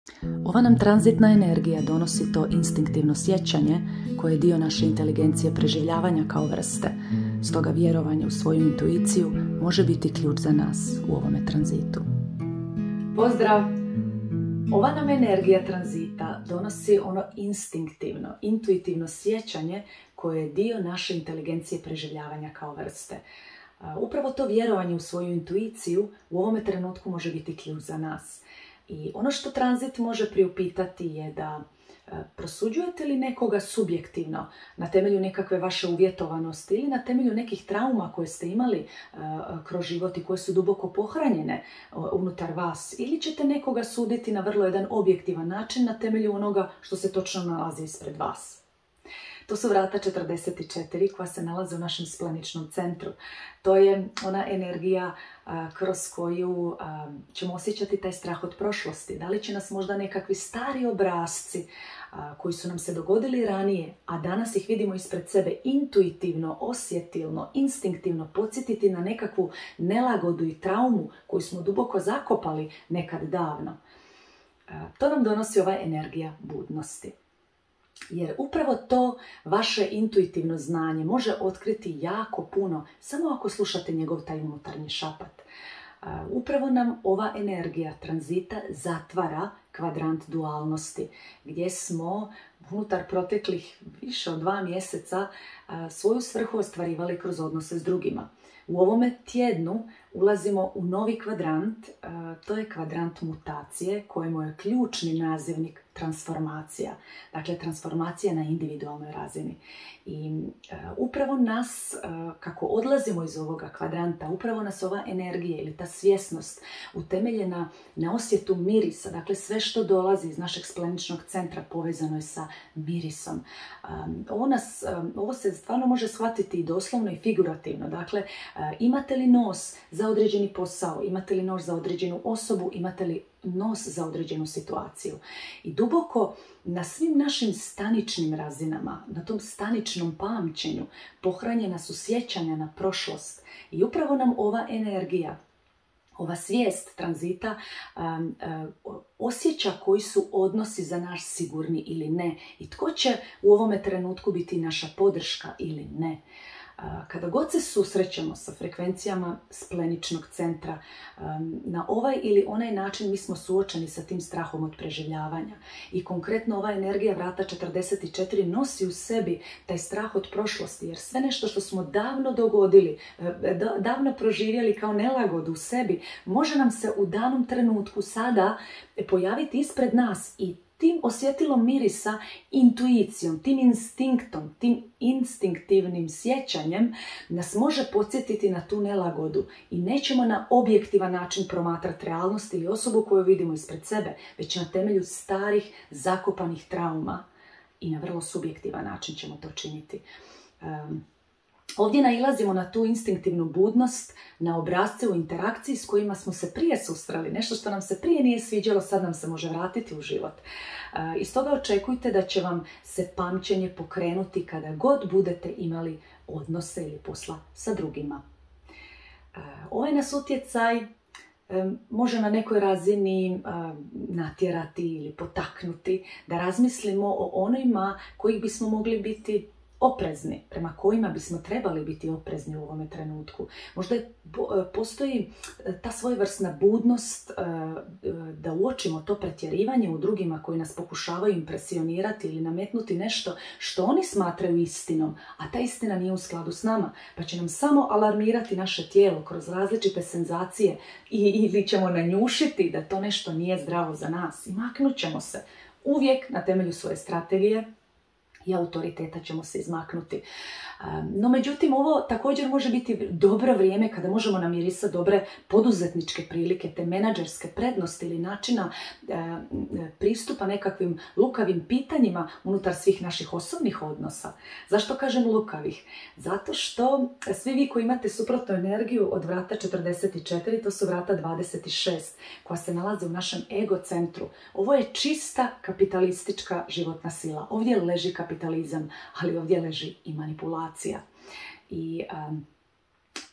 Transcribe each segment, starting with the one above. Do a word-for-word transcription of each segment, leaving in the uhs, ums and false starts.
Ova nam tranzitna energija donosi to instinktivno sjećanje koje je dio naše inteligencije preživljavanja kao vrste. Stoga vjerovanje u svoju intuiciju može biti ključ za nas u ovome tranzitu. Pozdrav! Ova nam energija tranzita donosi ono instinktivno, intuitivno sjećanje koje je dio naše inteligencije preživljavanja kao vrste. Upravo to vjerovanje u svoju intuiciju u ovome trenutku može biti ključ za nas. I ono što tranzit može priupitati je da prosuđujete li nekoga subjektivno na temelju nekakve vaše uvjetovanosti ili na temelju nekih trauma koje ste imali kroz život i koje su duboko pohranjene unutar vas, ili ćete nekoga suditi na vrlo jedan objektivan način na temelju onoga što se točno nalazi ispred vas. To su vrata četrdeset četiri koja se nalaze u našem spleničnom centru. To je ona energija a, kroz koju a, ćemo osjećati taj strah od prošlosti. Da li će nas možda nekakvi stari obrasci a, koji su nam se dogodili ranije, a danas ih vidimo ispred sebe intuitivno, osjetilno, instinktivno podsjetiti na nekakvu nelagodu i traumu koju smo duboko zakopali nekad davno. A, to nam donosi ova energija budnosti. Jer upravo to vaše intuitivno znanje može otkriti jako puno samo ako slušate njegov taj unutarnji šapat. Upravo nam ova energija tranzita zatvara kvadrant dualnosti gdje smo unutar proteklih više od dva mjeseca svoju svrhu ostvarivali kroz odnose s drugima. U ovome tjednu ulazimo u novi kvadrant, to je kvadrant mutacije kojemu je ključni nazivnik transformacija. Dakle, transformacija na individualnoj razini. I uh, upravo nas, uh, kako odlazimo iz ovoga kvadranta, upravo nas ova energija ili ta svjesnost utemeljena na osjetu mirisa, dakle sve što dolazi iz našeg spleničnog centra povezano je sa mirisom. Um, ovo, nas, um, ovo se stvarno može shvatiti i doslovno i figurativno. Dakle, uh, imate li nos za određeni posao, imate li nos za određenu osobu, imate li nos za određenu situaciju. I duboko na svim našim staničnim razinama, na tom staničnom pamćenju, pohranjena su sjećanja na prošlost. I upravo nam ova energija, ova svijest tranzita um, uh, osjeća koji su odnosi za nas sigurni ili ne. I tko će u ovome trenutku biti naša podrška ili ne. Kada god se susrećemo sa frekvencijama spleničnog centra, na ovaj ili onaj način mi smo suočeni sa tim strahom od preživljavanja. I konkretno ova energija vrata četrdeset četiri nosi u sebi taj strah od prošlosti, jer sve nešto što smo davno dogodili, davno proživjeli kao nelagodu u sebi, može nam se u danom trenutku sada pojaviti ispred nas i tim osjetilom mirisa, intuicijom, tim instinktom, tim instinktivnim sjećanjem nas može podsjetiti na tu nelagodu i nećemo na objektivan način promatrati realnost ili osobu koju vidimo ispred sebe, već na temelju starih, zakopanih trauma i na vrlo subjektivan način ćemo to činiti. Um, Ovdje nailazimo na tu instinktivnu budnost, na obrasce u interakciji s kojima smo se prije susreli. Nešto što nam se prije nije sviđalo, sad nam se može vratiti u život. I stoga očekujte da će vam se pamćenje pokrenuti kada god budete imali odnose ili posla sa drugima. Ovaj nas utjecaj može na nekoj razini natjerati ili potaknuti da razmislimo o onima kojih bismo mogli biti oprezni, prema kojima bismo trebali biti oprezni u ovome trenutku. Možda postoji ta svojevrsna budnost da uočimo to pretjerivanje u drugima koji nas pokušavaju impresionirati ili nametnuti nešto što oni smatraju istinom, a ta istina nije u skladu s nama, pa će nam samo alarmirati naše tijelo kroz različite senzacije ili ćemo nanjušiti da to nešto nije zdravo za nas i maknut ćemo se. Uvijek na temelju svoje strategije i autoriteta ćemo se izmaknuti. No međutim, ovo također može biti dobro vrijeme kada možemo namirisati dobre poduzetničke prilike, te menadžerske prednosti ili načina pristupa nekakvim lukavim pitanjima unutar svih naših osobnih odnosa. Zašto kažem lukavih? Zato što svi vi koji imate suprotnu energiju od vrata četrdeset četiri, to su vrata dvadeset šest, koja se nalaze u našem ego centru. Ovo je čista kapitalistička životna sila. Ovdje leži kapitalizam, ali ovdje leži i manipulacija. I um,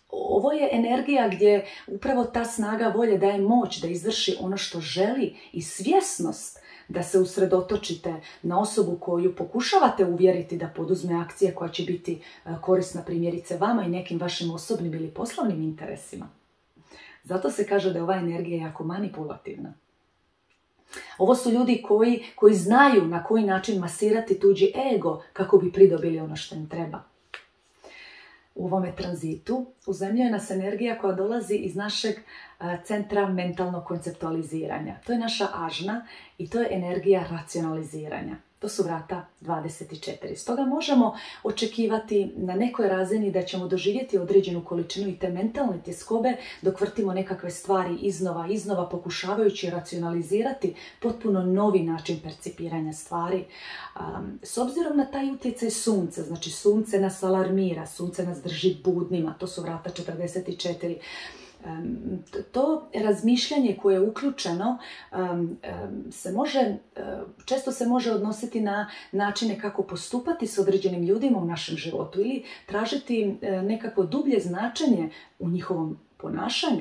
Ovo je energija gdje upravo ta snaga volje daje moć da izvrši ono što želi i svjesnost da se usredotočite na osobu koju pokušavate uvjeriti da poduzme akcije koja će biti korisna primjerice vama i nekim vašim osobnim ili poslovnim interesima. Zato se kaže da je ova energija jako manipulativna. Ovo su ljudi koji, koji znaju na koji način masirati tuđi ego kako bi pridobili ono što im treba. U ovome tranzitu uzemljuje nas energija koja dolazi iz našeg centra mentalnog konceptualiziranja. To je naša ažna i to je energija racionaliziranja. To su vrata dvadeset četiri. Stoga možemo očekivati na nekoj razini da ćemo doživjeti određenu količinu i te mentalne tjeskobe dok vrtimo nekakve stvari iznova, iznova pokušavajući racionalizirati potpuno novi način percipiranja stvari. Um, s obzirom na taj utjecaj sunca, znači sunce nas alarmira, sunce nas drži budnima, to su vrata četrdeset četiri. Um, to razmišljanje koje je uključeno um, um, se može, uh, često se može odnositi na načine kako postupati s određenim ljudima u našem životu ili tražiti uh, nekako dublje značenje u njihovom ponašanju.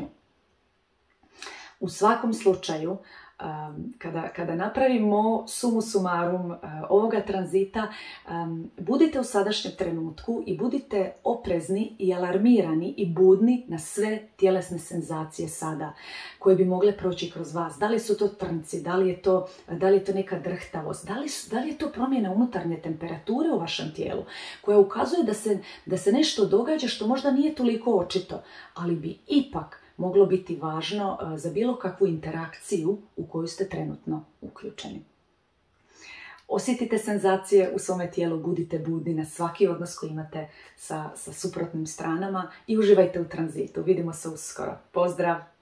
U svakom slučaju, Um, kada, kada napravimo sumu sumarum uh, ovoga tranzita, um, budite u sadašnjem trenutku i budite oprezni i alarmirani i budni na sve tjelesne senzacije sada koje bi mogle proći kroz vas. Da li su to trnci, da li je to, da li je to neka drhtavost, da li, su, da li je to promjena unutarnje temperature u vašem tijelu koja ukazuje da se, da se nešto događa što možda nije toliko očito, ali bi ipak moglo biti važno za bilo kakvu interakciju u koju ste trenutno uključeni. Osjetite senzacije u svome tijelu, budite budni na svaki odnos koji imate sa, sa suprotnim stranama i uživajte u tranzitu. Vidimo se uskoro. Pozdrav!